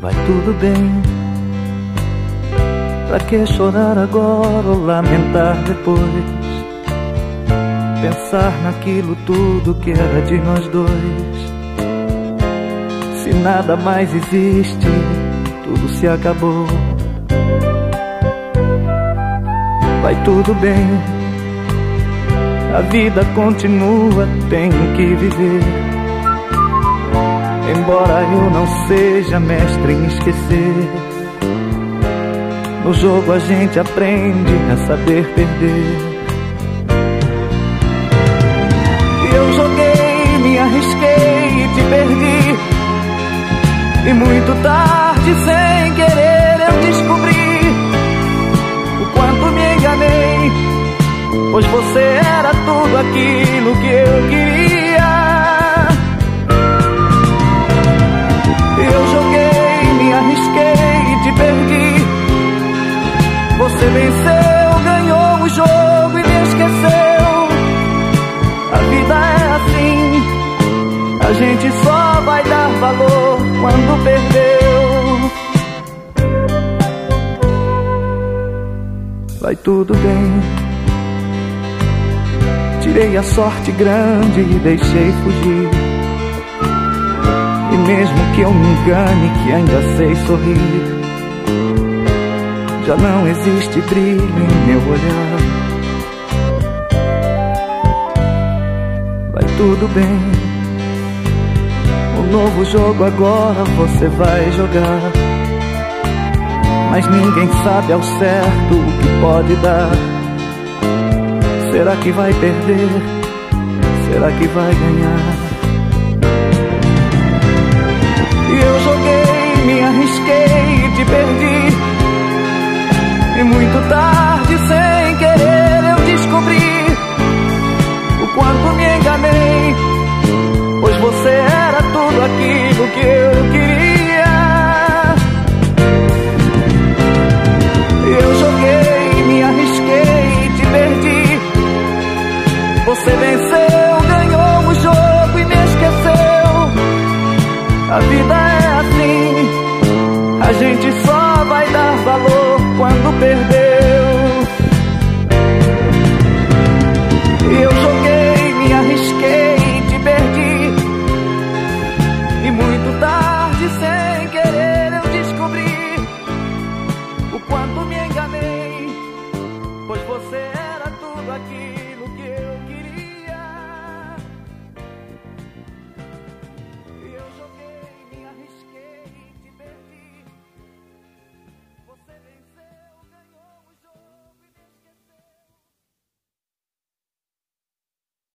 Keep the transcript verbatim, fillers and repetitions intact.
vai tudo bem. Pra que chorar agora ou lamentar depois? Pensar naquilo tudo que era de nós dois. Se nada mais existe, tudo se acabou. Vai tudo bem, a vida continua, tenho que viver. Embora eu não seja mestre em esquecer, no jogo a gente aprende a saber perder. Eu joguei, me arrisquei e te perdi, e muito tarde, sem querer, eu descobri o quanto me enganei, pois você era tudo aquilo que eu queria. Eu joguei, me arrisquei e te perdi. Você venceu, ganhou o jogo e me esqueceu. A vida é assim, a gente só vai dar valor quando perdeu. Vai tudo bem, tirei a sorte grande e deixei fugir. E mesmo que eu me engane, que ainda sei sorrir, já não existe brilho em meu olhar. Vai tudo bem, o novo jogo agora você vai jogar. Mas ninguém sabe ao certo o que pode dar. Será que vai perder? Será que vai ganhar? E eu joguei, me arrisquei e te perdi, e muito tarde, sem querer, eu descobri o quanto me enganei, pois você era tudo aquilo que eu queria. Eu joguei, me arrisquei e te perdi. Você venceu, ganhou o jogo e me esqueceu. A vida é assim, a gente só vai dar valor quando perder.